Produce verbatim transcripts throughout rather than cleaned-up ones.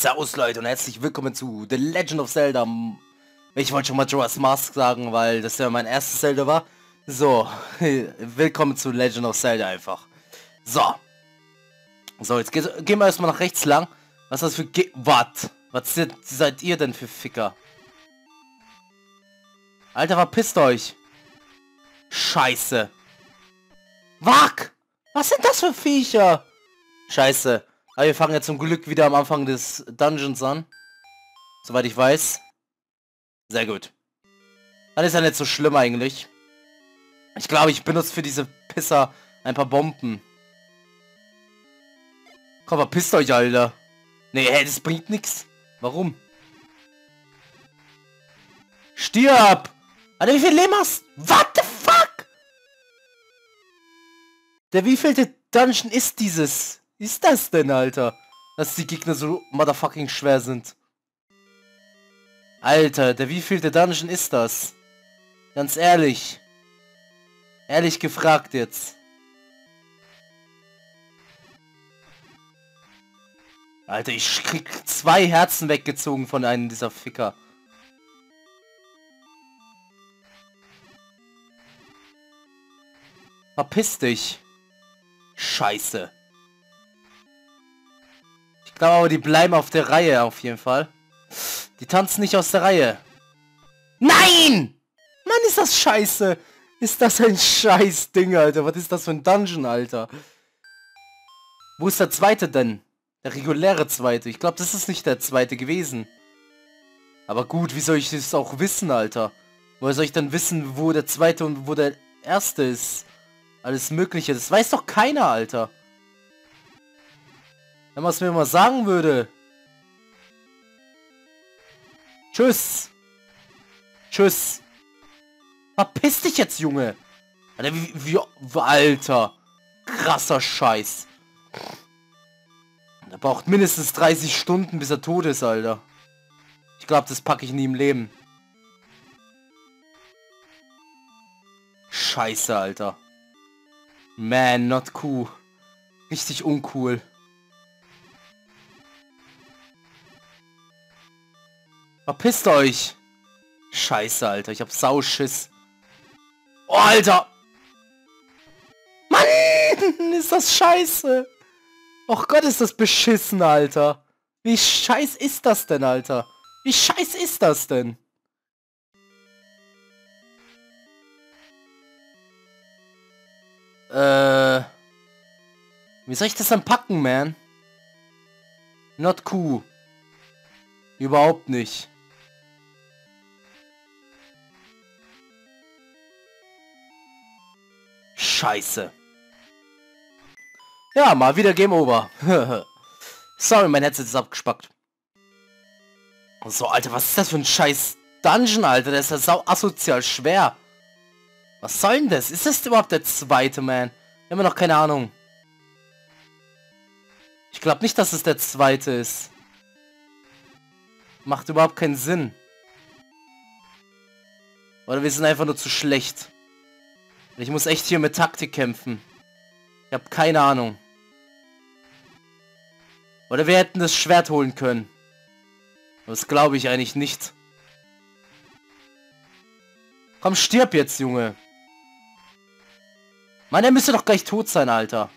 Servus Leute und herzlich willkommen zu The Legend of Zelda. Ich wollte schon mal Majora's Mask sagen, weil das ja mein erstes Zelda war. So, willkommen zu Legend of Zelda einfach. So. So, jetzt geht, gehen wir erstmal nach rechts lang. Was ist das für Ge... Was? Was seid ihr denn für Ficker? Alter, verpisst euch. Scheiße. Wack! Was sind das für Viecher? Scheiße. Aber wir fangen ja zum Glück wieder am Anfang des Dungeons an. Soweit ich weiß. Sehr gut. Dann ist ja nicht so schlimm eigentlich. Ich glaube, ich benutze für diese Pisser ein paar Bomben. Komm, verpisst euch, Alter. Nee, hey, das bringt nichts. Warum? Stirb! Alter, wie viel Leben hast du? What the fuck? Der wievielte Dungeon ist dieses? Ist das denn, Alter? Dass die Gegner so motherfucking schwer sind. Alter, der wievielte Dungeon ist das? Ganz ehrlich. Ehrlich gefragt jetzt. Alter, ich krieg zwei Herzen weggezogen von einem dieser Ficker. Verpiss dich. Scheiße. Ich glaube aber, die bleiben auf der Reihe auf jeden Fall. Die tanzen nicht aus der Reihe. Nein! Mann, ist das scheiße. Ist das ein scheiß Ding, Alter. Was ist das für ein Dungeon, Alter? Wo ist der zweite denn? Der reguläre zweite. Ich glaube, das ist nicht der zweite gewesen. Aber gut, wie soll ich das auch wissen, Alter? Woher soll ich dann wissen, wo der zweite und wo der erste ist? Alles Mögliche. Das weiß doch keiner, Alter. Wenn man es mir mal sagen würde. Tschüss. Tschüss. Verpiss dich jetzt, Junge. Alter, wie, wie, Alter. Krasser Scheiß. Der braucht mindestens dreißig Stunden, bis er tot ist, Alter. Ich glaube, das packe ich nie im Leben. Scheiße, Alter. Man, not cool. Richtig uncool. Verpisst euch! Scheiße, Alter. Ich hab Sauschiss. Oh, Alter! Mann! Ist das scheiße! Och Gott, ist das beschissen, Alter! Wie scheiß ist das denn, Alter? Wie scheiß ist das denn? Äh... Wie soll ich das dann packen, man? Not cool. Überhaupt nicht. Scheiße. Ja, mal wieder Game Over. Sorry, mein Headset ist abgespackt. So, Alter, was ist das für ein scheiß Dungeon, Alter? Der ist ja sau asozial schwer. Was soll denn das? Ist das überhaupt der zweite, man? Immer noch keine Ahnung. Ich glaube nicht, dass es der zweite ist. Macht überhaupt keinen Sinn. Oder wir sind einfach nur zu schlecht. Ich muss echt hier mit Taktik kämpfen. Ich habe keine Ahnung. Oder wir hätten das Schwert holen können. Das glaube ich eigentlich nicht. Komm, stirb jetzt, Junge. Mann, der müsste doch gleich tot sein, Alter.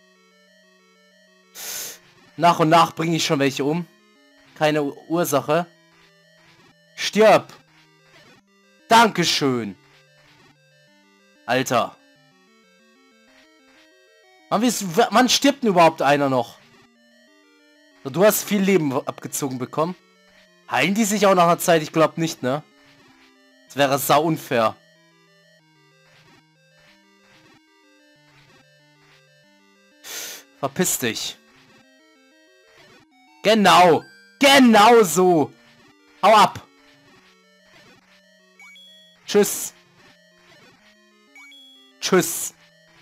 Nach und nach bringe ich schon welche um. Keine Ursache. Stirb. Dankeschön. Alter. Mann, wie ist, wann stirbt denn überhaupt einer noch? Du hast viel Leben abgezogen bekommen. Heilen die sich auch nach einer Zeit? Ich glaube nicht, ne? Das wäre sau unfair. Verpiss dich. Genau. Genau so. Hau ab. Tschüss. Tschüss.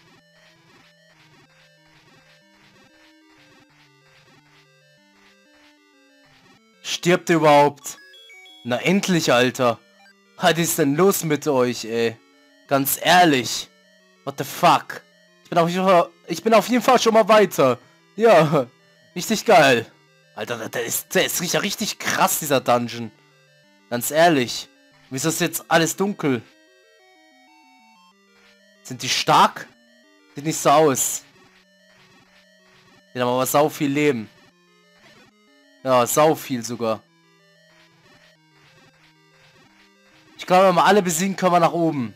Stirbt ihr überhaupt? Na endlich, Alter. Was ist denn los mit euch, ey? Ganz ehrlich. What the fuck? Ich bin auf jeden Fall, ich bin auf jeden Fall schon mal weiter. Ja, richtig geil. Alter, der ist, der ist ja richtig krass, dieser Dungeon. Ganz ehrlich. Wieso ist jetzt alles dunkel? Sind die stark? Sieht nicht so aus. Die haben aber sau viel Leben. Ja, sau viel sogar. Ich glaube, wenn wir alle besiegen, können wir nach oben.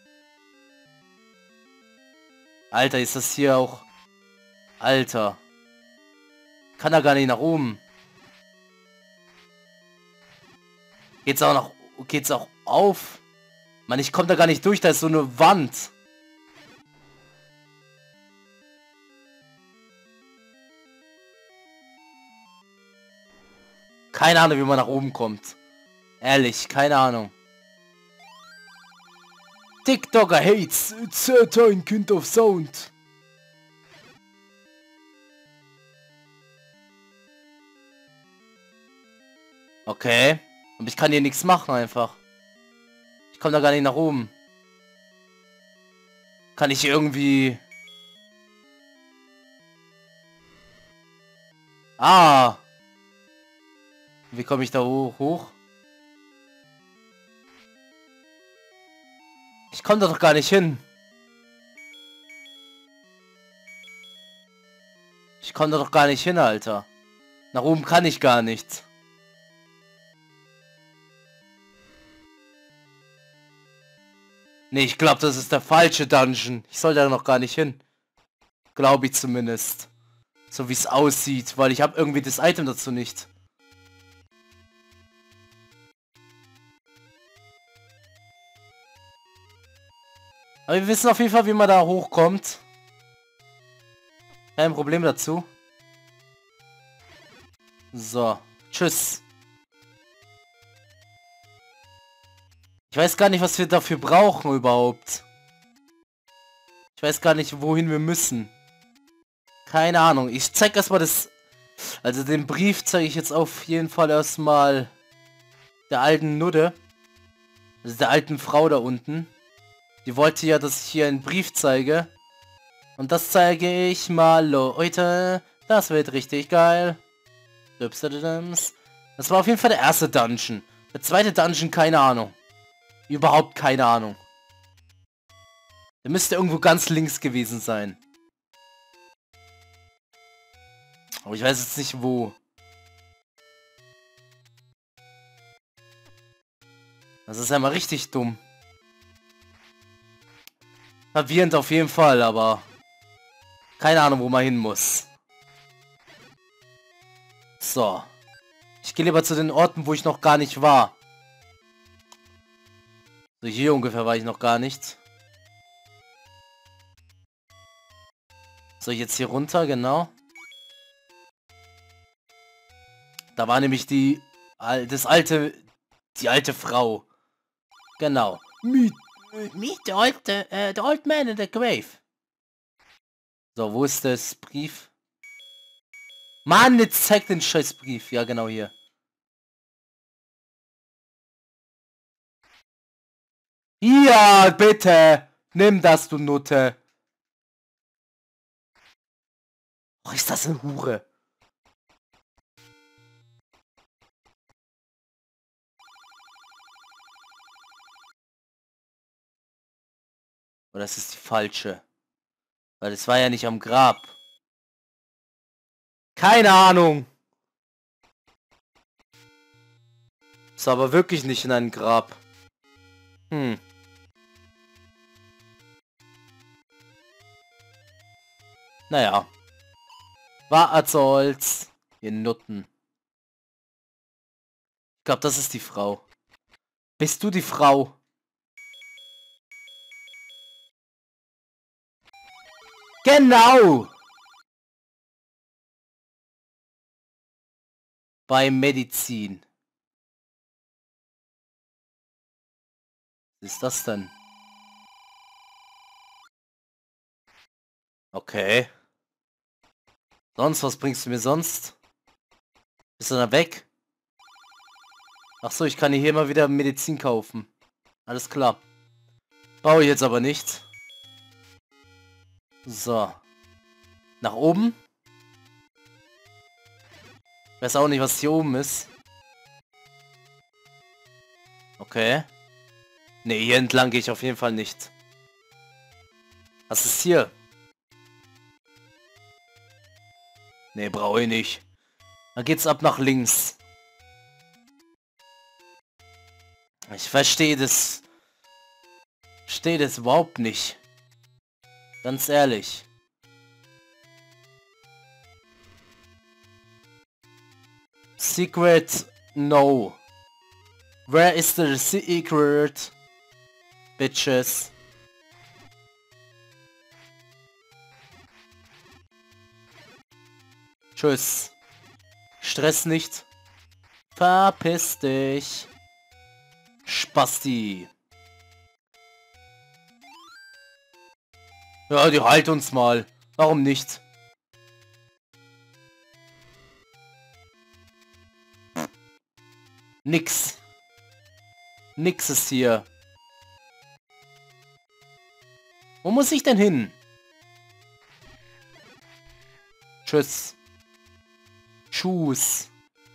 Alter, ist das hier auch... Alter. Kann er gar nicht nach oben. Geht's auch nach... Geht's auch auf? Mann, ich komme da gar nicht durch, da ist so eine Wand. Keine Ahnung, wie man nach oben kommt. Ehrlich, keine Ahnung. TikToker hates certain kind of sound. Okay. Und ich kann hier nichts machen einfach. Ich komme da gar nicht nach oben. Kann ich irgendwie... Ah. Wie komme ich da hoch? hoch? Ich komme da doch gar nicht hin. Ich komme da doch gar nicht hin, Alter. Nach oben kann ich gar nicht. Nee, ich glaube, das ist der falsche Dungeon. Ich soll da noch gar nicht hin. Glaube ich zumindest. So wie es aussieht, weil ich habe irgendwie das Item dazu nicht. Aber wir wissen auf jeden Fall, wie man da hochkommt. Kein Problem dazu. So. Tschüss. Ich weiß gar nicht, was wir dafür brauchen überhaupt. Ich weiß gar nicht, wohin wir müssen. Keine Ahnung. Ich zeig erstmal das... Also den Brief zeige ich jetzt auf jeden Fall erstmal der alten Nudde. Also der alten Frau da unten. Die wollte ja, dass ich hier einen Brief zeige. Und das zeige ich mal Leute. Das wird richtig geil. Das war auf jeden Fall der erste Dungeon. Der zweite Dungeon, keine Ahnung. Überhaupt keine Ahnung. Der müsste irgendwo ganz links gewesen sein. Aber ich weiß jetzt nicht wo. Das ist ja mal richtig dumm. Verwirrend auf jeden Fall, aber keine Ahnung, wo man hin muss. So. Ich gehe lieber zu den Orten, wo ich noch gar nicht war. So, hier ungefähr war ich noch gar nicht. So, jetzt hier runter, genau. Da war nämlich die... Das alte... Die alte Frau. Genau. Meet, meet the old, uh, the old man in the grave. So, wo ist das Brief? Mann, jetzt zeigt den scheiß Brief. Ja, genau hier. Ja, bitte. Nimm das, du Nutte. Oh, ist das eine Hure. Oder das ist die falsche. Weil es war ja nicht am Grab. Keine Ahnung. Ist aber wirklich nicht in einem Grab. Hm. Naja. Was soll's. Ihr Nutten. Ich glaube, das ist die Frau. Bist du die Frau? Genau! Bei Medizin. Was ist das denn? Okay. Sonst, was bringst du mir sonst? Bist du da weg? Ach so, ich kann hier mal wieder Medizin kaufen. Alles klar. Brauche ich jetzt aber nicht. So. Nach oben. Ich weiß auch nicht, was hier oben ist. Okay. Ne, hier entlang gehe ich auf jeden Fall nicht. Was ist hier? Ne, brauche ich nicht. Dann geht's ab nach links. Ich verstehe das. Verstehe das überhaupt nicht. Ganz ehrlich. Secret, no. Where is the secret? Bitches. Tschüss. Stress nicht. Verpiss dich. Spasti. Ja, die halt uns mal. Warum nicht? Nix. Nix ist hier. Wo muss ich denn hin? Tschüss. Tschüss.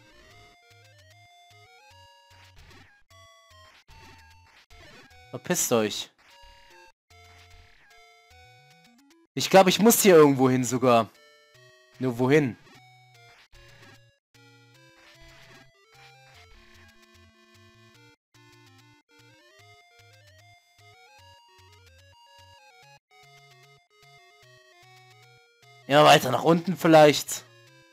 Verpisst euch. Ich glaube, ich muss hier irgendwo hin sogar. Nur wohin? Ja, weiter nach unten vielleicht.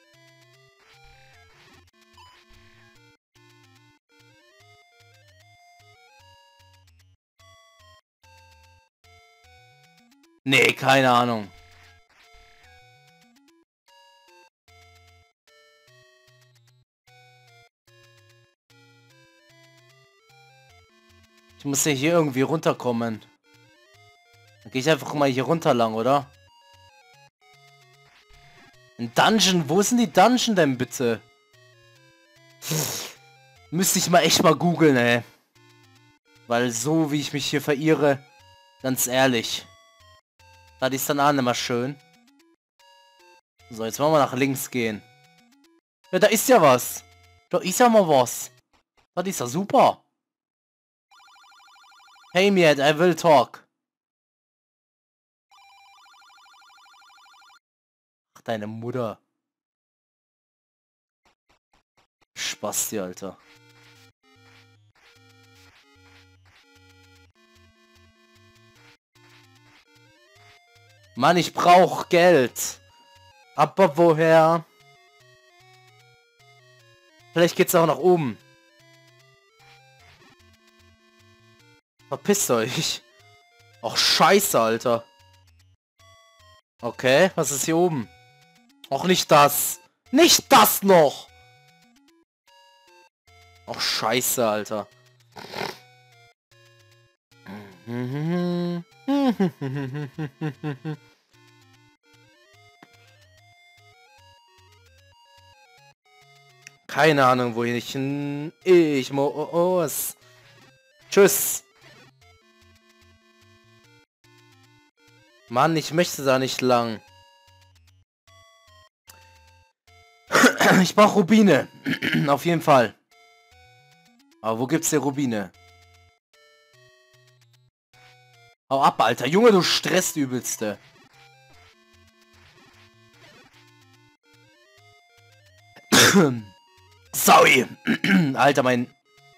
Nee, keine Ahnung. Ich muss ja hier irgendwie runterkommen. Dann gehe ich einfach mal hier runter lang, oder? Ein Dungeon? Wo sind die Dungeon denn bitte? Müsste ich mal echt mal googeln, ey. Weil so wie ich mich hier verirre, ganz ehrlich. Das ist dann auch nicht mal schön. So, jetzt wollen wir nach links gehen. Ja, da ist ja was. Da ist ja mal was. Das ist ja super. Hey, Miet, I will talk. Ach, deine Mutter. Spasti, Alter. Mann, ich brauch Geld. Aber woher? Vielleicht geht's auch nach oben. Verpisst euch. Och, scheiße, Alter. Okay, was ist hier oben? Och, nicht das. Nicht das noch. Och, scheiße, Alter. Keine Ahnung, wohin ich... Ich muss... Tschüss. Mann, ich möchte da nicht lang. Ich brauche Rubine. Auf jeden Fall. Aber wo gibt's hier Rubine? Hau ab, Alter. Junge, du stresst übelste. Sorry. Alter, mein...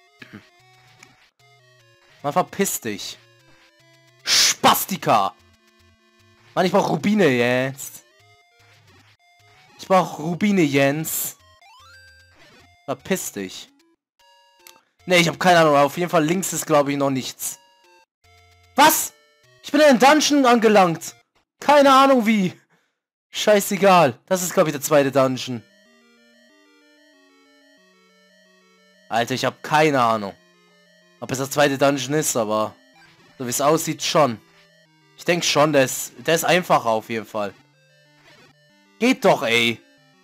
Man, verpiss dich. Spastika. Mann, ich brauch Rubine jetzt. Ich brauch Rubine, Jens. Verpiss dich. Ne, ich habe keine Ahnung. Auf jeden Fall links ist, glaube ich, noch nichts. Was? Ich bin in den Dungeon angelangt. Keine Ahnung wie. Scheißegal. Das ist, glaube ich, der zweite Dungeon. Alter, ich habe keine Ahnung. Ob es das zweite Dungeon ist, aber... So wie es aussieht, schon. Ich denke schon, der ist, der ist einfacher auf jeden Fall. Geht doch, ey.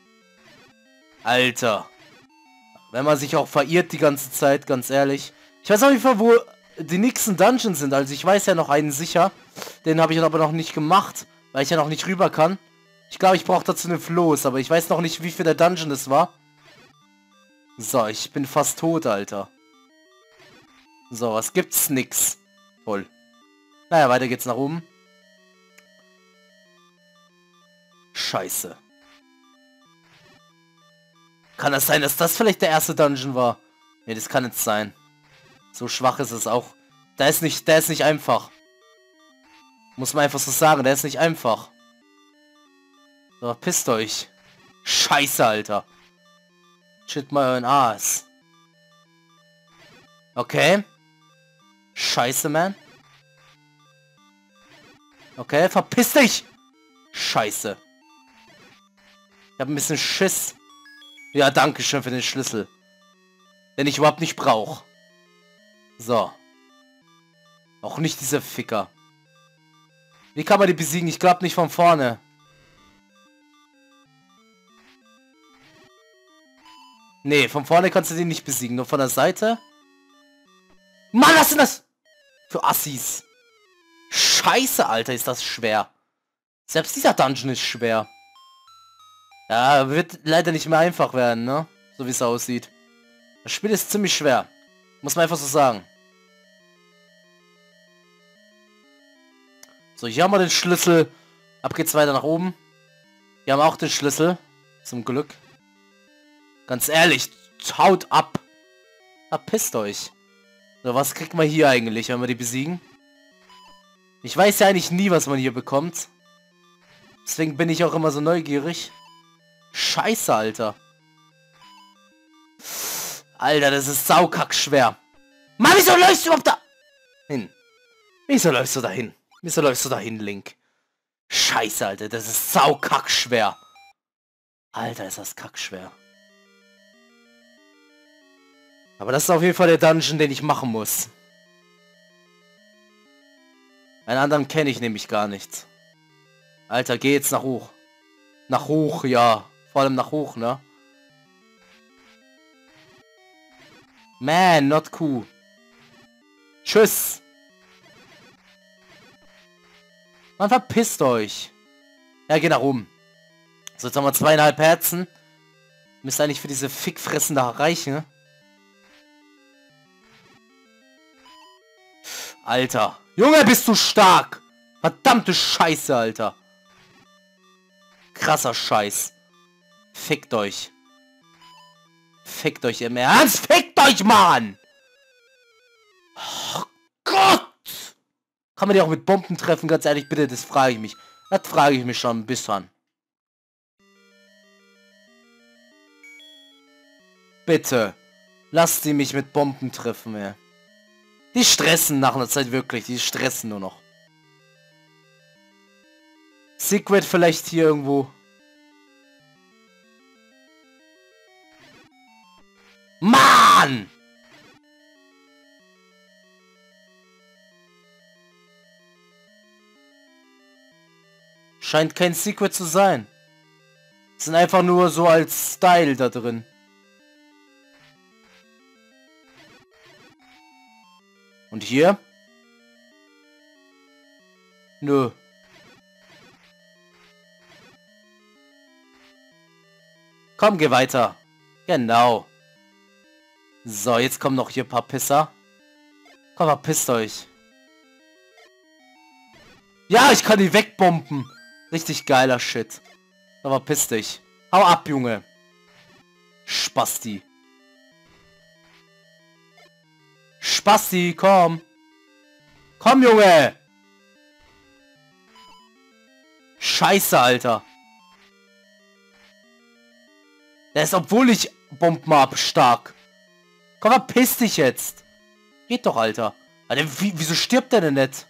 Alter. Wenn man sich auch verirrt die ganze Zeit, ganz ehrlich. Ich weiß auf jeden Fall, wo die nächsten Dungeons sind. Also ich weiß ja noch einen sicher. Den habe ich aber noch nicht gemacht, weil ich ja noch nicht rüber kann. Ich glaube, ich brauche dazu eine Floß, aber ich weiß noch nicht, wie viel der Dungeon das war. So, ich bin fast tot, Alter. So, was gibt's? Nix. Toll. Naja, weiter geht's nach oben. Scheiße. Kann das sein, dass das vielleicht der erste Dungeon war? Ne, das kann nicht sein. So schwach ist es auch. Der ist nicht, der ist nicht einfach. Muss man einfach so sagen, der ist nicht einfach. So, pisst euch. Scheiße, Alter. Shit mal euren Ass. Okay. Scheiße, man. Okay, verpiss dich! Scheiße. Ich hab ein bisschen Schiss. Ja, danke schön für den Schlüssel. Den ich überhaupt nicht brauche. So. Auch nicht diese Ficker. Wie kann man die besiegen? Ich glaube nicht von vorne. Nee, von vorne kannst du die nicht besiegen. Nur von der Seite. Mann, was sind das für Assis? Scheiße, Alter, ist das schwer. Selbst dieser Dungeon ist schwer. Ja, wird leider nicht mehr einfach werden, ne? So wie es aussieht. Das Spiel ist ziemlich schwer. Muss man einfach so sagen. So, hier haben wir den Schlüssel. Ab geht's weiter nach oben. Hier haben wir auch den Schlüssel. Zum Glück. Ganz ehrlich, haut ab. Verpisst euch. So, was kriegt man hier eigentlich, wenn wir die besiegen? Ich weiß ja eigentlich nie, was man hier bekommt. Deswegen bin ich auch immer so neugierig. Scheiße, Alter. Alter, das ist saukack schwer. Mann, wieso läufst du überhaupt da hin? Wieso läufst du da hin? Wieso läufst du da hin, Link? Scheiße, Alter, das ist saukack schwer. Alter, ist das kackschwer. Aber das ist auf jeden Fall der Dungeon, den ich machen muss. Einen anderen kenne ich nämlich gar nicht. Alter, geh jetzt nach hoch. Nach hoch, ja. Vor allem nach hoch, ne? Man, not cool. Tschüss. Man, verpisst euch. Ja, geh nach oben. So, jetzt haben wir zweieinhalb Herzen. Müsste eigentlich für diese Fickfressen da reichen. Alter. Junge, bist du stark. Verdammte Scheiße, Alter. Krasser Scheiß. Fickt euch. Fickt euch im Ernst. Fickt euch, Mann. Oh Gott. Kann man die auch mit Bomben treffen? Ganz ehrlich, bitte, das frage ich mich. Das frage ich mich schon ein bisschen. Bitte. Lasst sie mich mit Bomben treffen, ey. Die stressen nach einer Zeit wirklich. Die stressen nur noch. Secret vielleicht hier irgendwo. Mann! Scheint kein Secret zu sein. Sind einfach nur so als Style da drin. Und hier? Nö. Komm, geh weiter. Genau. So, jetzt kommen noch hier ein paar Pisser. Komm, verpisst euch. Ja, ich kann die wegbomben. Richtig geiler Shit. Aber piss dich. Hau ab, Junge. Spasti. Spasti, komm. Komm, Junge. Scheiße, Alter. Der ist, obwohl ich Bomben hab, stark. Komm, verpiss dich jetzt. Geht doch, Alter. Alter, wie, wieso stirbt der denn nicht?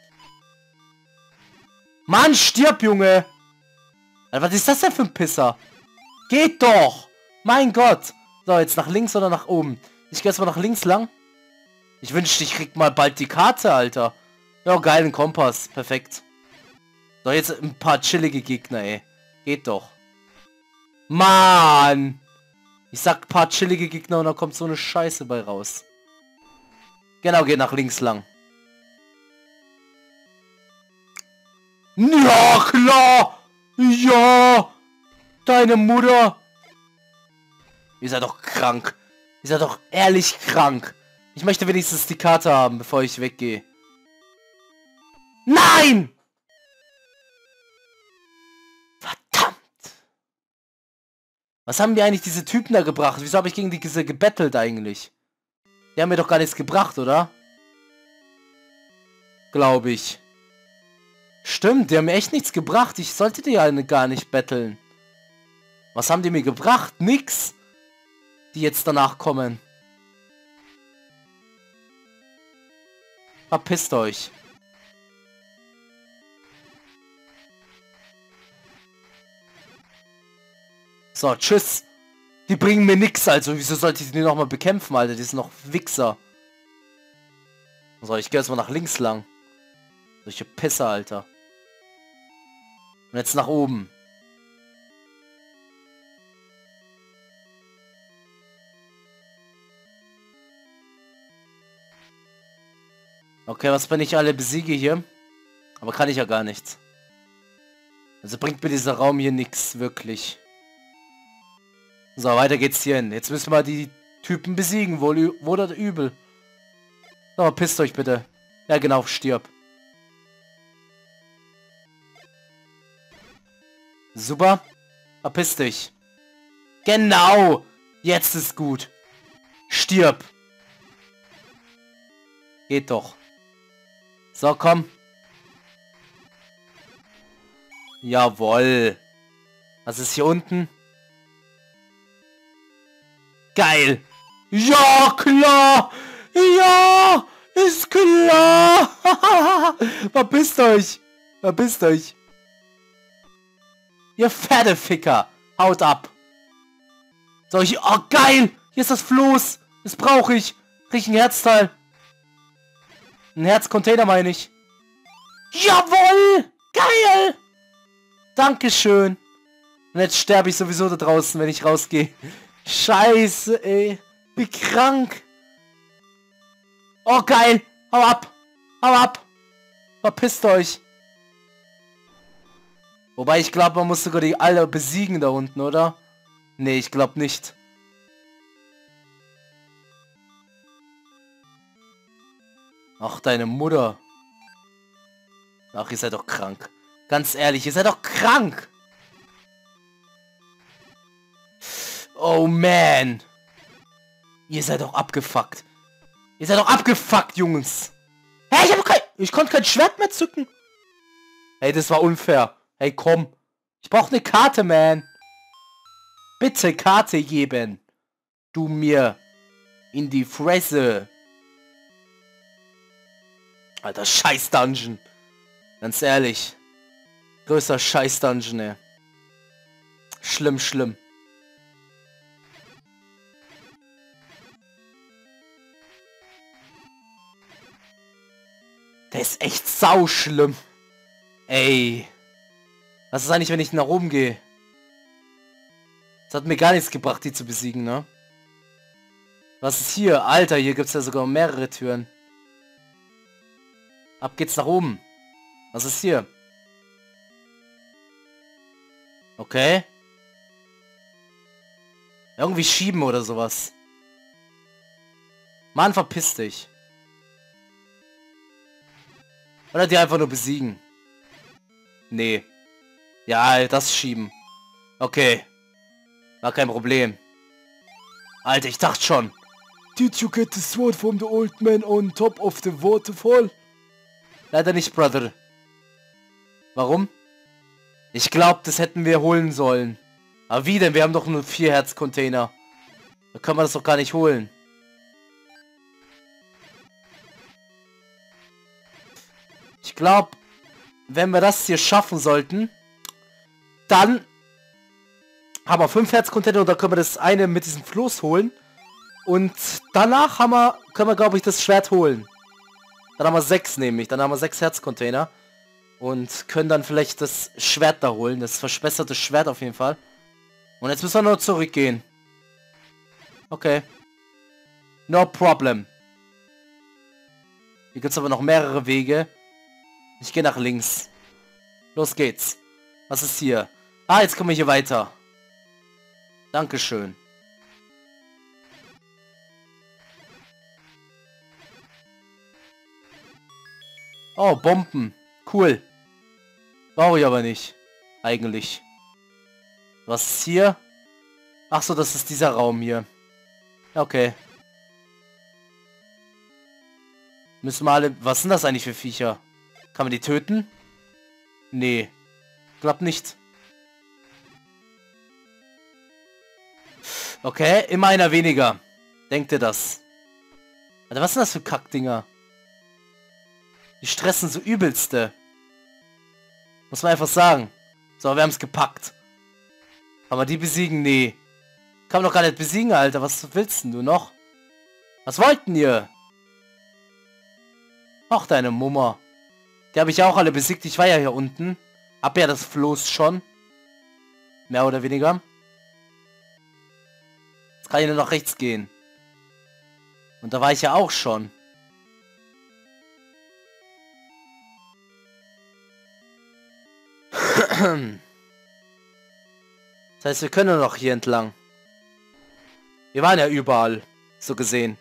Mann, stirb, Junge. Alter, was ist das denn für ein Pisser? Geht doch. Mein Gott. So, jetzt nach links oder nach oben? Ich gehe jetzt mal nach links lang. Ich wünschte, ich krieg mal bald die Karte, Alter. Ja, geilen Kompass. Perfekt. So, jetzt ein paar chillige Gegner, ey. Geht doch. Mann. Ich sag ein paar chillige Gegner und da kommt so eine Scheiße bei raus. Genau, geht nach links lang. Ja, klar. Ja. Deine Mutter. Ihr seid doch krank. Ist ja doch ehrlich krank. Ich möchte wenigstens die Karte haben, bevor ich weggehe. Nein! Verdammt! Was haben mir eigentlich diese Typen da gebracht? Wieso habe ich gegen die diese gebettelt eigentlich? Die haben mir doch gar nichts gebracht, oder? Glaube ich. Stimmt, die haben mir echt nichts gebracht. Ich sollte die ja gar nicht betteln. Was haben die mir gebracht? Nix. Die jetzt danach kommen. Verpisst euch. So, tschüss. Die bringen mir nix, also wieso sollte ich die nochmal bekämpfen, Alter? Die sind noch Wichser. So, ich gehe erstmal nach links lang. Solche Pisser, Alter. Und jetzt nach oben. Okay, was, wenn ich alle besiege hier? Aber kann ich ja gar nichts. Also bringt mir dieser Raum hier nichts, wirklich. So, weiter geht's hier hin. Jetzt müssen wir die Typen besiegen, wohl wohl oder übel. So, pisst euch bitte. Ja genau, stirb. Super. Verpiss dich. Genau. Jetzt ist gut. Stirb. Geht doch. So, komm. Jawohl. Was ist hier unten? Geil. Ja, klar. Ja, ist klar. Verpisst euch. Verpisst euch. Ihr fette Ficker. Haut ab. So, ich... Oh, geil. Hier ist das Floß. Das brauche ich. Krieg ich ein Herzteil. Ein Herzcontainer meine ich. Jawohl. Geil. Dankeschön. Und jetzt sterbe ich sowieso da draußen, wenn ich rausgehe. Scheiße, ey. Wie krank. Oh, geil. Hau ab. Hau ab. Verpisst euch. Wobei, ich glaube, man muss sogar die alle besiegen da unten, oder? Nee, ich glaube nicht. Ach, deine Mutter. Ach, ihr seid doch krank. Ganz ehrlich, ihr seid doch krank. Oh, man. Ihr seid doch abgefuckt. Ihr seid doch abgefuckt, Jungs. Hey, ich hab kein... Ich konnte kein Schwert mehr zücken. Hey, das war unfair. Hey, komm. Ich brauche eine Karte, man. Bitte Karte geben. Du mir. In die Fresse. Alter, scheiß Dungeon. Ganz ehrlich. Größter scheiß Dungeon, ey. Schlimm, schlimm. Der ist echt sau schlimm. Ey. Was ist eigentlich, wenn ich nach oben gehe? Das hat mir gar nichts gebracht, die zu besiegen, ne? Was ist hier? Alter, hier gibt es ja sogar mehrere Türen. Ab geht's nach oben. Was ist hier? Okay. Irgendwie schieben oder sowas. Mann, verpiss dich. Oder die einfach nur besiegen. Nee. Ja, das schieben. Okay. War kein Problem. Alter, ich dachte schon. Did you get the sword from the old man on top of the waterfall? Leider nicht, Brother. Warum? Ich glaube, das hätten wir holen sollen. Aber wie denn? Wir haben doch nur vier Herzcontainer. Da können wir das doch gar nicht holen. Ich glaube, wenn wir das hier schaffen sollten, dann haben wir fünf Herzcontainer und dann können wir das eine mit diesem Floß holen. Und danach haben wir, können wir, glaube ich, das Schwert holen. Dann haben wir sechs nämlich. Dann haben wir sechs Herzcontainer. Und können dann vielleicht das Schwert da holen. Das verschwesterte Schwert auf jeden Fall. Und jetzt müssen wir nur zurückgehen. Okay. No problem. Hier gibt es aber noch mehrere Wege. Ich gehe nach links. Los geht's. Was ist hier? Ah, jetzt kommen wir hier weiter. Dankeschön. Oh, Bomben. Cool. Brauche ich aber nicht. Eigentlich. Was ist hier? Ach so, das ist dieser Raum hier. Okay. Müssen wir alle... Was sind das eigentlich für Viecher? Kann man die töten? Nee. Glaub nicht. Okay, immer einer weniger. Denkt ihr das? Alter, was sind das für Kackdinger? Die stressen so übelste. Muss man einfach sagen. So, wir haben es gepackt. Kann man die besiegen? Nee. Kann man doch gar nicht besiegen, Alter. Was willst denn du noch? Was wollten ihr? Ach, deine Mummer. Die habe ich auch alle besiegt. Ich war ja hier unten. Hab ja das Floß schon. Mehr oder weniger. Jetzt kann ich nur nach rechts gehen. Und da war ich ja auch schon. Das heißt, wir können nur noch hier entlang. Wir waren ja überall, so gesehen.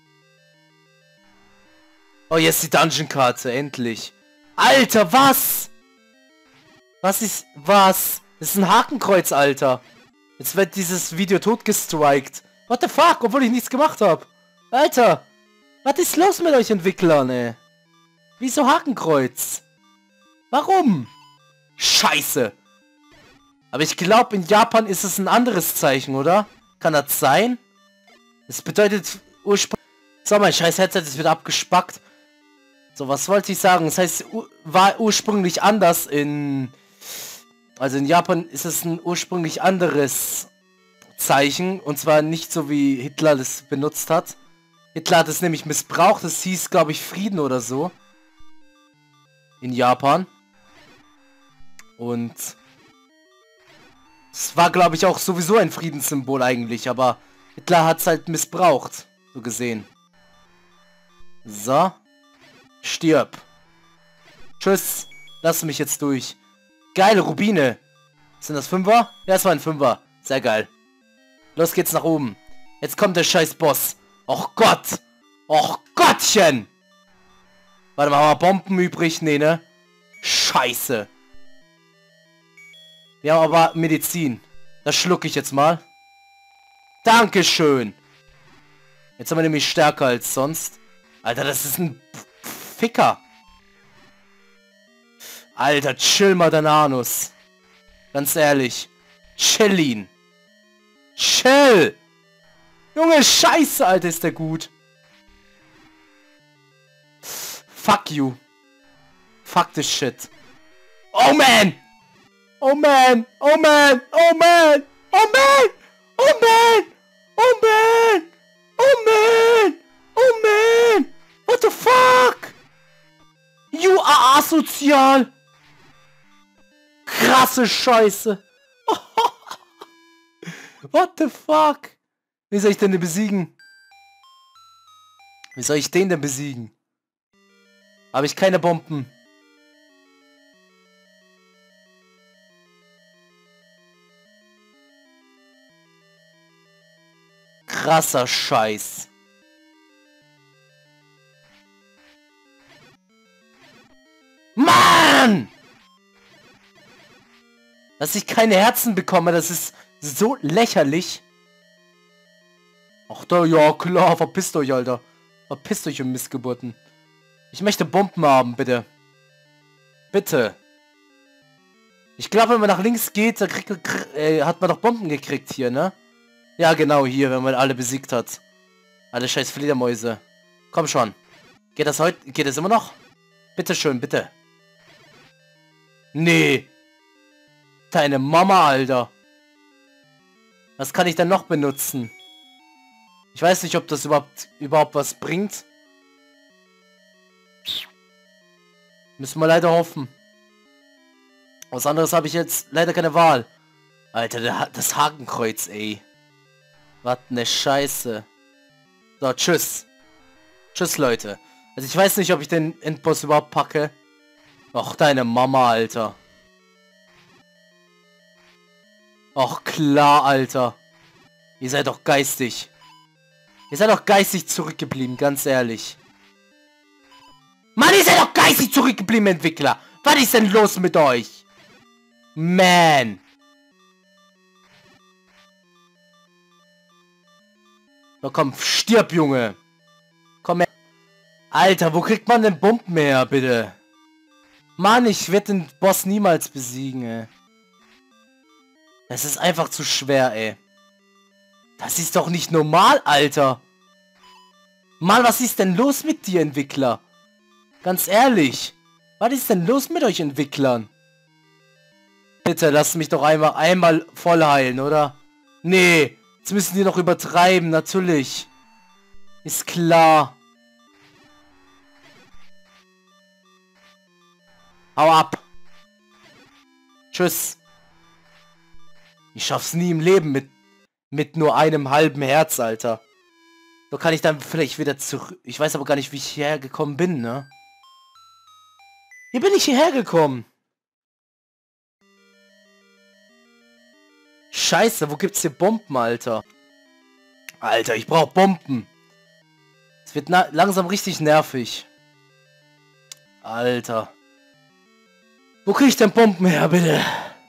Oh, jetzt die Dungeon-Karte, endlich. Alter, was? Was ist... Was? Das ist ein Hakenkreuz, Alter. Jetzt wird dieses Video totgestrikt. What the fuck? Obwohl ich nichts gemacht habe. Alter. Was ist los mit euch Entwicklern, ey? Wieso Hakenkreuz? Warum? Scheiße. Aber ich glaube, in Japan ist es ein anderes Zeichen, oder? Kann das sein? Das bedeutet ursprünglich... So, mein scheiß Headset ist wieder abgespackt. So, was wollte ich sagen? Das heißt, war ursprünglich anders in... Also in Japan ist es ein ursprünglich anderes Zeichen. Und zwar nicht so, wie Hitler das benutzt hat. Hitler hat es nämlich missbraucht. Es hieß, glaube ich, Frieden oder so. In Japan. Und... es war, glaube ich, auch sowieso ein Friedenssymbol eigentlich. Aber Hitler hat es halt missbraucht. So gesehen. So. Stirb. Tschüss. Lass mich jetzt durch. Geile Rubine. Sind das Fünfer? Ja, es war ein Fünfer. Sehr geil. Los geht's nach oben. Jetzt kommt der scheiß Boss. Och Gott. Och Gottchen. Warte mal, haben wir Bomben übrig? Nee, ne? Scheiße. Wir haben aber Medizin. Das schlucke ich jetzt mal. Dankeschön. Jetzt haben wir nämlich stärker als sonst. Alter, das ist ein Ficker. Alter, chill mal dein Anus. Ganz ehrlich. Chill ihn. Chill. Junge, scheiße, Alter, ist der gut. Fuck you. Fuck this shit. Oh man. Oh man. Oh man. Oh man. Oh man. Oh man. Oh man. Oh man. Oh man. What the fuck? You are asozial. Krasse Scheiße. What the fuck? Wie soll ich denn den besiegen? Wie soll ich den denn besiegen? Habe ich keine Bomben. Krasser Scheiß. Mann! Dass ich keine Herzen bekomme, das ist so lächerlich. Ach da, ja klar, verpisst euch, Alter. Verpisst euch, ihr Missgeburten. Ich möchte Bomben haben, bitte. Bitte. Ich glaube, wenn man nach links geht, dann kriegt, äh, hat man doch Bomben gekriegt hier, ne? Ja, genau, hier, wenn man alle besiegt hat. Alle scheiß Fledermäuse. Komm schon. Geht das heute? Geht das immer noch? Bitte schön, bitte. Nee. Deine Mama, Alter. Was kann ich denn noch benutzen? Ich weiß nicht, ob das überhaupt überhaupt was bringt. Müssen wir leider hoffen. Was anderes habe ich jetzt leider keine Wahl. Alter, der, das Hakenkreuz, ey. Was ne Scheiße. So, tschüss. Tschüss, Leute. Also ich weiß nicht, ob ich den Endboss überhaupt packe. Och, deine Mama, Alter. Och, klar, Alter. Ihr seid doch geistig. Ihr seid doch geistig zurückgeblieben, ganz ehrlich. Mann, ihr seid doch geistig zurückgeblieben, Entwickler. Was ist denn los mit euch? Man. Na komm, stirb, Junge. Komm her. Alter, wo kriegt man denn Bomben her, bitte? Mann, ich werde den Boss niemals besiegen, ey. Das ist einfach zu schwer, ey. Das ist doch nicht normal, Alter. Mann, was ist denn los mit dir, Entwickler? Ganz ehrlich. Was ist denn los mit euch Entwicklern? Bitte, lasst mich doch einmal, einmal voll heilen, oder? Nee, jetzt müssen die noch übertreiben, natürlich. Ist klar. Hau ab. Tschüss. Ich schaff's nie im Leben mit, mit nur einem halben Herz, Alter. So kann ich dann vielleicht wieder zurück... Ich weiß aber gar nicht, wie ich hierher gekommen bin, ne? Wie bin ich hierher gekommen? Scheiße, wo gibt's hier Bomben, Alter? Alter, ich brauch Bomben. Es wird langsam richtig nervig. Alter. Wo krieg ich denn Bomben her, bitte?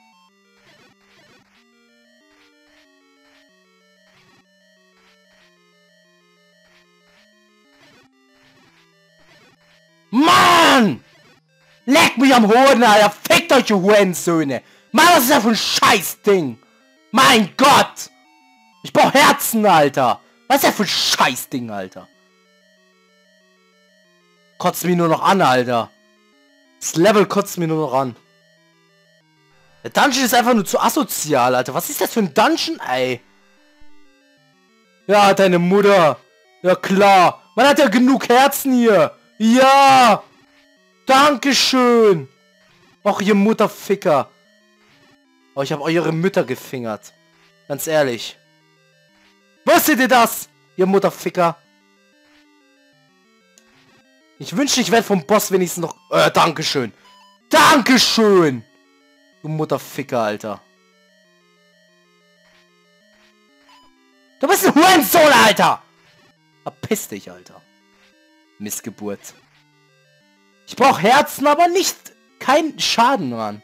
Mann! Leck mich am Hoden, Alter! Fickt euch, ihr Hurensöhne! Mann, was ist das für ein Scheißding? Mein Gott! Ich brauch Herzen, Alter! Was ist das für ein Scheißding, Alter? Kotzt mich nur noch an, Alter. Das Level kotzt mich nur noch an. Der Dungeon ist einfach nur zu asozial, Alter. Was ist das für ein Dungeon, ey? Ja, deine Mutter. Ja, klar. Man hat ja genug Herzen hier. Ja! Dankeschön! Och, ihr Mutterficker. Oh, ich habe eure Mütter gefingert. Ganz ehrlich. Wusstet ihr das? Ihr Mutterficker. Ich wünschte, ich werde vom Boss wenigstens noch... Äh, Dankeschön. Dankeschön! Du Mutterficker, Alter. Du bist ein Hurensohn, Alter! Verpiss dich, Alter. Missgeburt. Ich brauche Herzen, aber nicht... Kein Schaden, Mann.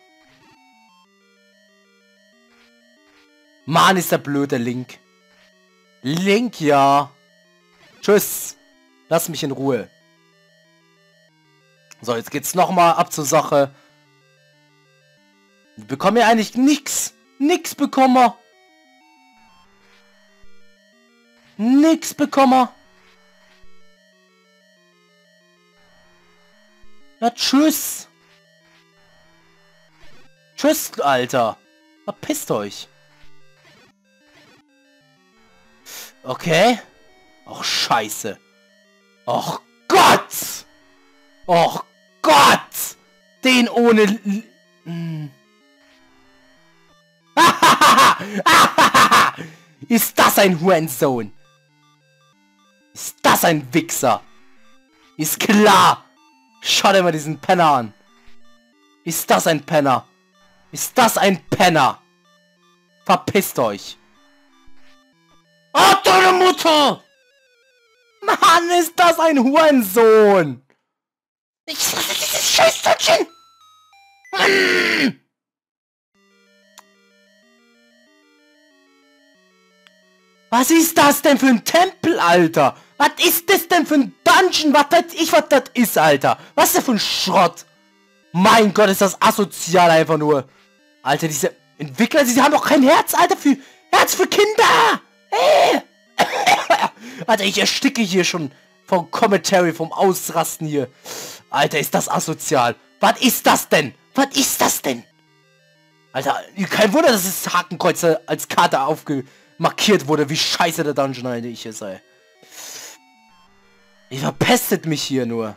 Mann, ist der blöde Link. Link, ja. Tschüss. Lass mich in Ruhe. So, jetzt geht's nochmal ab zur Sache. Wir bekommen ja eigentlich nix. Nix bekommen wir. Nix bekommen wir. Ja, tschüss. Tschüss, Alter. Verpisst euch. Okay. Och, scheiße. Och, Gott. Och, Gott. Den ohne... Hm. Ist das ein Hurensohn? Ist das ein Wichser? Ist klar. Schau dir mal diesen Penner an. Ist das ein Penner? Ist das ein Penner? Verpisst euch. Oh, deine Mutter! Mann, ist das ein Hurensohn! Ich hasse dieses Scheißdötchen! Mann! Was ist das denn für ein Tempel, Alter? Was ist das denn für ein Dungeon? Was weiß ich, was das ist, Alter? Was ist das für ein Schrott? Mein Gott, ist das asozial einfach nur. Alter, diese Entwickler, sie haben doch kein Herz, Alter, für Herz für Kinder! Hey. Alter, ich ersticke hier schon vom Commentary, vom Ausrasten hier. Alter, ist das asozial. Was ist das denn? Was ist das denn? Alter, kein Wunder, dass das Hakenkreuze als Karte aufgemarkiert wurde. Wie scheiße der Dungeon eigentlich ist, ey. Ihr verpestet mich hier nur.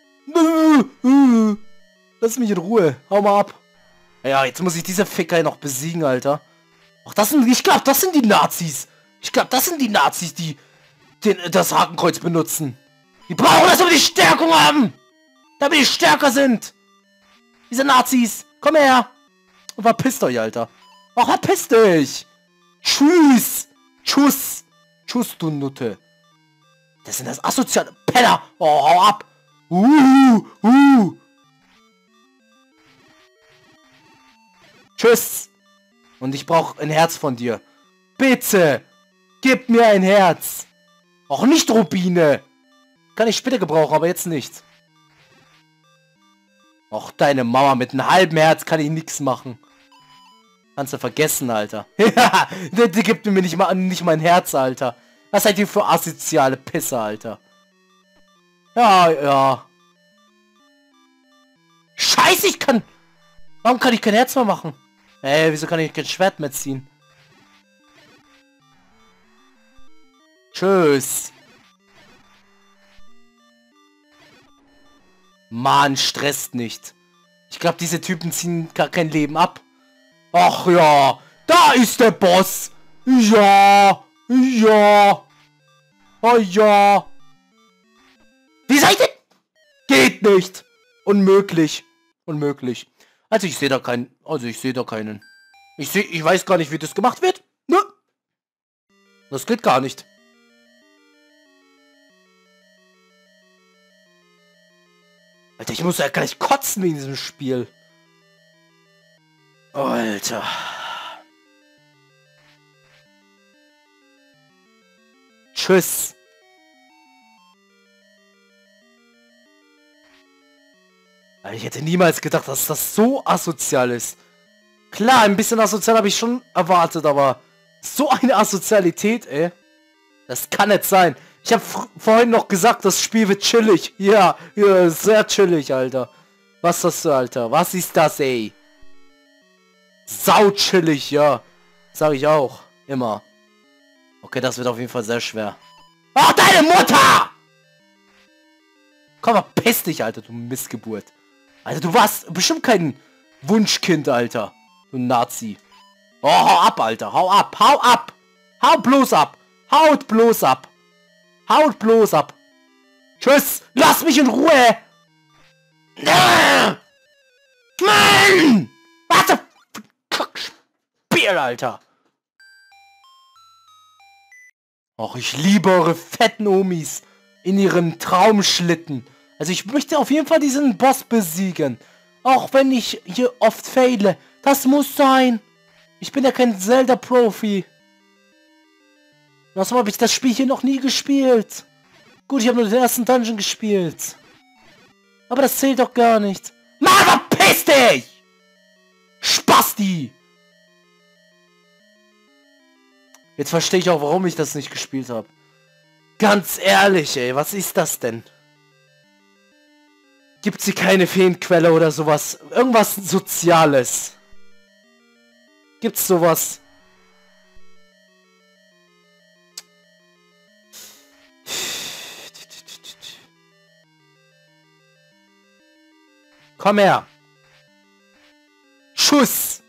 Lass mich in Ruhe. Hau mal ab. Ja, jetzt muss ich diese Ficker noch besiegen, Alter. Ach, das sind... Ich glaube, das sind die Nazis. Ich glaube, das sind die Nazis, die den, das Hakenkreuz benutzen. Die brauchen das, damit die Stärkung haben. Damit die stärker sind. Diese Nazis. Komm her. Und verpisst euch, Alter. Ach, verpisst euch. Tschüss. Tschüss. Tschüss, du Nutte. Das sind das asoziale Penner. Oh, hau ab. Uh, uh. Tschüss. Und ich brauche ein Herz von dir. Bitte. Gib mir ein Herz. Auch nicht Rubine. Kann ich später gebrauchen, aber jetzt nicht. Och, deine Mama mit einem halben Herz kann ich nichts machen. Kannst du vergessen, Alter. Ja, die, die gibt mir nicht mal nicht mein Herz, Alter. Was seid ihr für asoziale Pisse, Alter? Ja, ja. Scheiße, ich kann... Warum kann ich kein Herz mehr machen? Ey, wieso kann ich kein Schwert mehr ziehen? Tschüss. Mann, stresst nicht. Ich glaube, diese Typen ziehen gar kein Leben ab. Ach ja, da ist der Boss. Ja, ja. Oh ja. Wie seid ihr? Geht nicht. Unmöglich. Unmöglich. Also ich sehe da keinen. Also ich sehe da keinen. Ich sehe, ich weiß gar nicht, wie das gemacht wird. Ne? Das geht gar nicht. Alter, ich muss ja gleich kotzen in diesem Spiel. Alter. Tschüss. Ich hätte niemals gedacht, dass das so asozial ist. Klar, ein bisschen asozial habe ich schon erwartet, aber so eine Asozialität, ey. Das kann nicht sein. Ich habe vorhin noch gesagt, das Spiel wird chillig. Ja, ja, sehr chillig, Alter. Was ist das, Alter? Was ist das, ey? Sau chillig, ja. Sag ich auch. Immer. Okay, das wird auf jeden Fall sehr schwer. Ach, deine Mutter! Komm, verpiss dich, Alter, du Missgeburt. Alter, du warst bestimmt kein Wunschkind, Alter. Du Nazi. Oh, hau ab, Alter. Hau ab. Hau ab. Hau bloß ab. Haut bloß ab. Haut bloß ab. Tschüss. Lass mich in Ruhe. Mann! Was für Kackspiel, Alter. Och, ich liebe eure fetten Omis in ihren Traumschlitten. Also ich möchte auf jeden Fall diesen Boss besiegen. Auch wenn ich hier oft fehle. Das muss sein. Ich bin ja kein Zelda-Profi. Außerdem habe ich das Spiel hier noch nie gespielt. Gut, ich habe nur den ersten Dungeon gespielt. Aber das zählt doch gar nicht. Mann, verpiss dich! Spasti! Jetzt verstehe ich auch, warum ich das nicht gespielt habe. Ganz ehrlich, ey, was ist das denn? Gibt's hier keine Feenquelle oder sowas? Irgendwas Soziales? Gibt's sowas? Komm her. Schuss.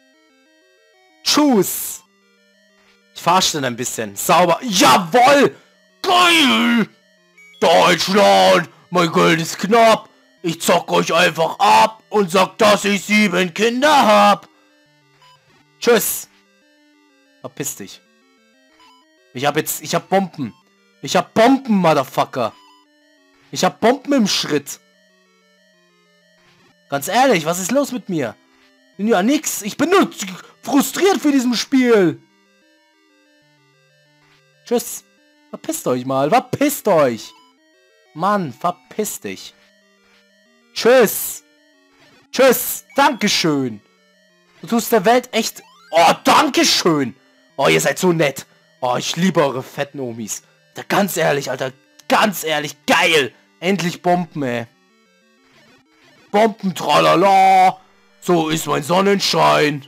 Schuss. Ich verarsche den ein bisschen. Sauber. Jawohl. Geil. Deutschland. Mein Geld ist knapp. Ich zock euch einfach ab und sag, dass ich sieben Kinder hab. Tschüss. Verpiss dich. Ich hab jetzt... Ich hab Bomben. Ich hab Bomben, Motherfucker. Ich hab Bomben im Schritt. Ganz ehrlich, was ist los mit mir? Ja, nix. Ich bin nur frustriert für diesem Spiel. Tschüss. Verpisst euch mal. Verpisst euch. Mann, verpiss dich. Tschüss. Tschüss. Dankeschön. Du tust der Welt echt... Oh, Dankeschön. Oh, ihr seid so nett. Oh, ich liebe eure fetten Omis. Alter, ganz ehrlich, Alter. Ganz ehrlich. Geil. Endlich Bomben, ey. Bomben, tralala. So ist mein Sonnenschein.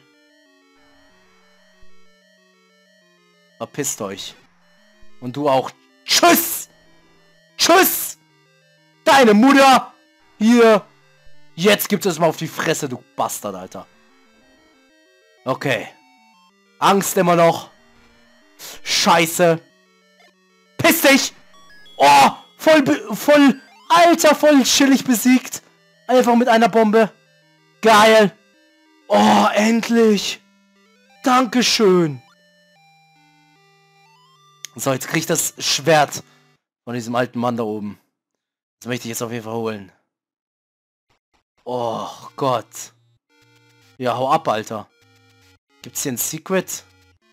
Verpisst euch. Und du auch. Tschüss. Tschüss. Deine Mutter. Hier. Jetzt gibt es mal auf die Fresse, du Bastard, Alter. Okay. Angst immer noch. Scheiße. Piss dich. Oh, voll, voll, Alter, voll chillig besiegt. Einfach mit einer Bombe. Geil. Oh, endlich. Dankeschön. So, jetzt krieg ich das Schwert von diesem alten Mann da oben. Das möchte ich jetzt auf jeden Fall holen. Oh Gott. Ja, hau ab, Alter. Gibt's hier ein Secret?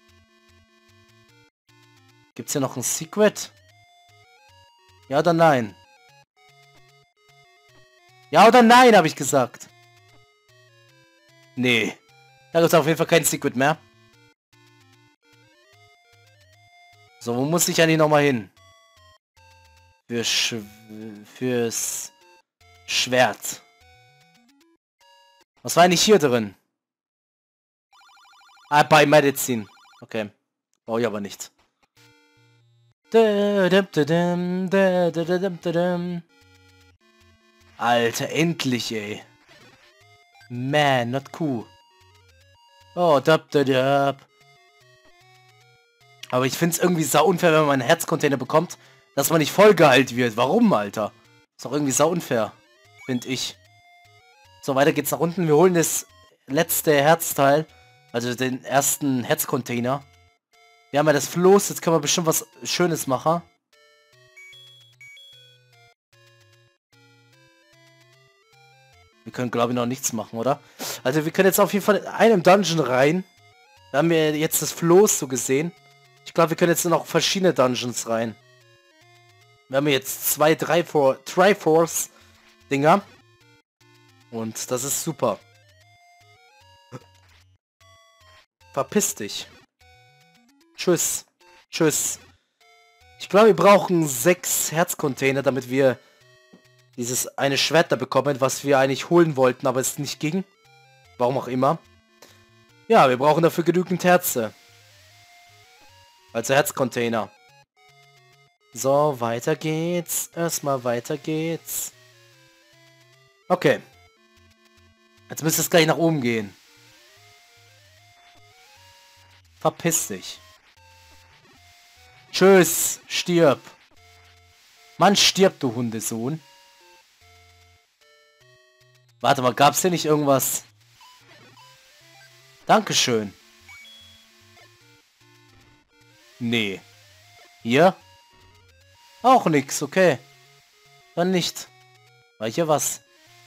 Gibt's hier noch ein Secret? Ja oder nein? Ja oder nein, habe ich gesagt. Nee. Da gibt's auf jeden Fall kein Secret mehr. So, wo muss ich eigentlich nochmal hin? Für Sch fürs Schwert. Was war eigentlich hier drin? Ah, bei Medizin. Okay. Brauche ich aber nicht. Alter, endlich, ey. Man, not cool. Oh, dab, dab, dab. Aber ich finde es irgendwie sau unfair, wenn man einen Herzcontainer bekommt, dass man nicht vollgeheilt wird. Warum, Alter? Ist doch irgendwie sau unfair. Finde ich. So, weiter geht's nach unten. Wir holen das letzte Herzteil. Also den ersten Herzcontainer. Wir haben ja das Floß. Jetzt können wir bestimmt was Schönes machen. Wir können, glaube ich, noch nichts machen, oder? Also wir können jetzt auf jeden Fall in einem Dungeon rein. Da haben wir jetzt das Floß so gesehen. Ich glaube, wir können jetzt noch verschiedene Dungeons rein. Wir haben jetzt zwei, drei, four, Triforce Dinger. Und das ist super. Verpiss dich. Tschüss. Tschüss. Ich glaube, wir brauchen sechs Herzcontainer, damit wir dieses eine Schwert da bekommen, was wir eigentlich holen wollten, aber es nicht ging. Warum auch immer. Ja, wir brauchen dafür genügend Herze. Also Herzcontainer. So, weiter geht's. Erstmal weiter geht's. Okay. Jetzt müsste es gleich nach oben gehen. Verpiss dich. Tschüss. Stirb. Mann, stirb, du Hundesohn. Warte mal, gab's hier nicht irgendwas? Dankeschön. Nee. Hier? Auch nix, okay. Dann nicht. War hier was?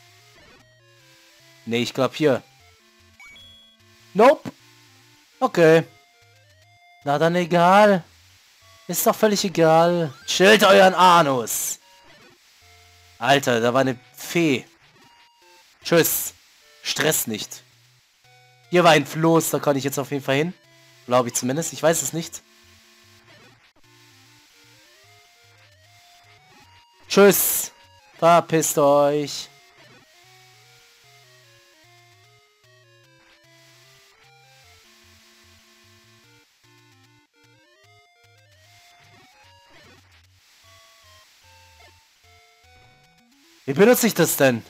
Nee, ich glaube hier. Nope. Okay. Na dann egal. Ist doch völlig egal. Chillt euren Anus. Alter, da war eine Fee. Tschüss. Stress nicht. Hier war ein Floß, da kann ich jetzt auf jeden Fall hin. Glaube ich zumindest. Ich weiß es nicht. Tschüss. Verpisst euch. Wie benutze ich das denn?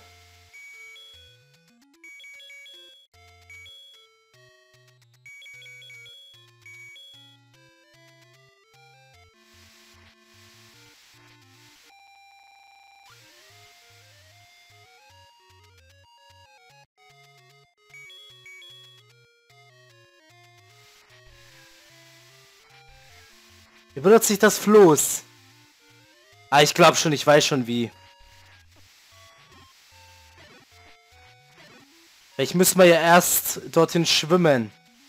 Wie benutze ich das Floß? Ah, ich glaube schon, ich weiß schon wie. Ich muss mal ja erst dorthin schwimmen.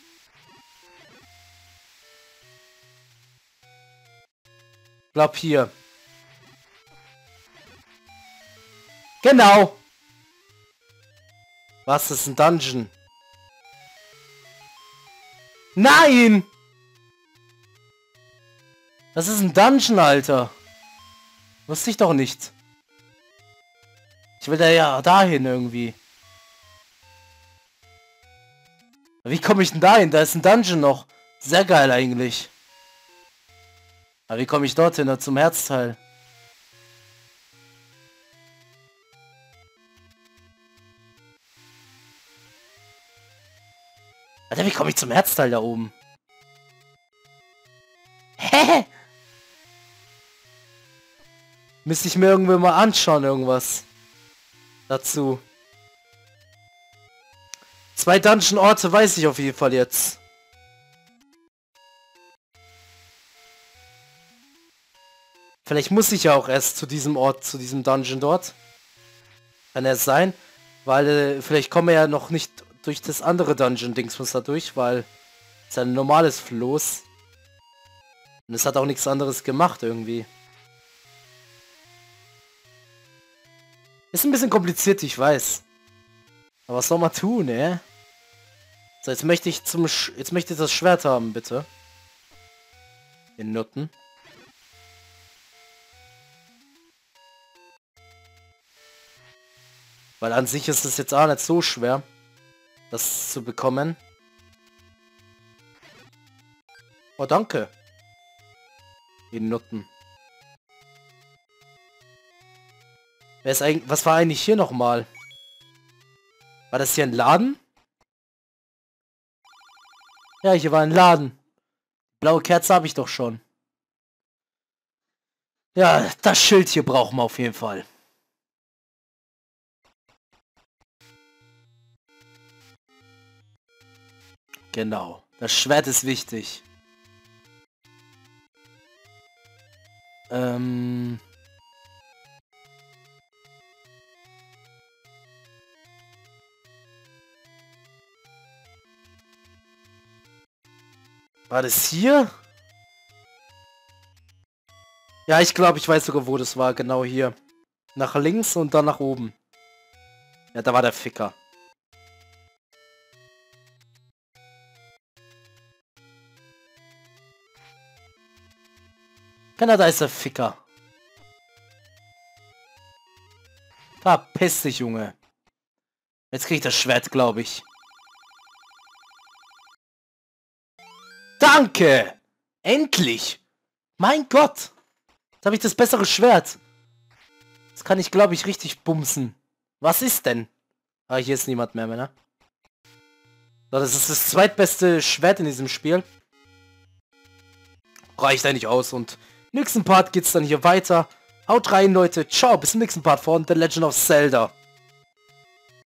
Glaub hier. Genau. Was ist ein Dungeon? Nein! Das ist ein Dungeon, Alter. Wusste ich doch nicht. Ich will da ja dahin irgendwie. Wie komme ich denn dahin? Da ist ein Dungeon noch. Sehr geil eigentlich. Aber wie komme ich dorthin? Da zum Herzteil. Alter, wie komme ich zum Herzteil da oben? Hä? Müsste ich mir irgendwie mal anschauen, irgendwas. Dazu. Zwei Dungeon-Orte weiß ich auf jeden Fall jetzt. Vielleicht muss ich ja auch erst zu diesem Ort, zu diesem Dungeon dort. Kann er sein. Weil äh, vielleicht kommen wir ja noch nicht durch das andere Dungeon-Dingsbums da durch, weil es ein normales Floß. Und es hat auch nichts anderes gemacht irgendwie. Ist ein bisschen kompliziert, ich weiß. Aber was soll man tun, ey? So, jetzt möchte ich zum Sch jetzt möchte ich das Schwert haben, bitte. Den Nutten. Weil an sich ist es jetzt auch nicht so schwer, das zu bekommen. Oh, danke. Die Nutten. Wer ist eigentlich, was war eigentlich hier nochmal? War das hier ein Laden? Ja, hier war ein Laden. Blaue Kerze habe ich doch schon. Ja, das Schild hier brauchen wir auf jeden Fall. Genau. Das Schwert ist wichtig. Ähm... War das hier? Ja, ich glaube, ich weiß sogar, wo das war. Genau hier. Nach links und dann nach oben. Ja, da war der Ficker. Genau, da ist der Ficker. Verpiss dich, Junge. Jetzt krieg ich das Schwert, glaube ich. Danke! Endlich! Mein Gott! Jetzt habe ich das bessere Schwert. Jetzt kann ich, glaube ich, richtig bumsen. Was ist denn? Ah, hier ist niemand mehr, Männer. So, das ist das zweitbeste Schwert in diesem Spiel. Reicht eigentlich aus und im nächsten Part geht's dann hier weiter. Haut rein, Leute. Ciao, bis zum nächsten Part von The Legend of Zelda.